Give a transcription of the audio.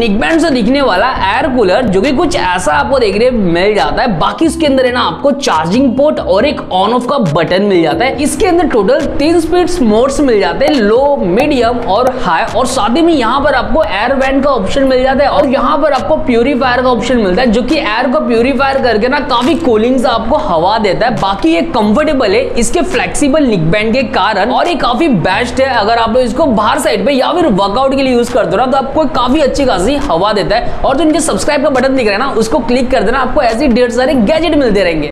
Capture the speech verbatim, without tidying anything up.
निक band से दिखने वाला एयर कूलर जो कि कुछ ऐसा आपको देखने मिल जाता है। बाकी इसके अंदर है ना आपको चार्जिंग पोर्ट और एक ऑन ऑफ का बटन मिल जाता है। इसके अंदर टोटल तीन स्पीड्स मोड्स मिल जाते हैं, लो, मीडियम और हाई। और साथ ही में यहाँ पर आपको एयर वेंट का ऑप्शन मिल जाता है और यहाँ पर आपको प्यूरीफायर का ऑप्शन मिलता है जो कि एयर को प्यूरीफायर करके ना काफी कूलिंग से आपको हवा देता है। बाकी ये कंफर्टेबल है इसके फ्लेक्सिबल निक बैंड के कारण और ये काफी बेस्ट है अगर आप लोग इसको बाहर साइड पे या फिर वर्कआउट के लिए यूज करते हो ना तो आपको काफी अच्छी खासी हवा देता है। और जो नीचे सब्सक्राइब का बटन दिख रहा है ना उसको क्लिक कर देना, आपको ऐसे ढेर सारे गैजेट मिलते रहेंगे।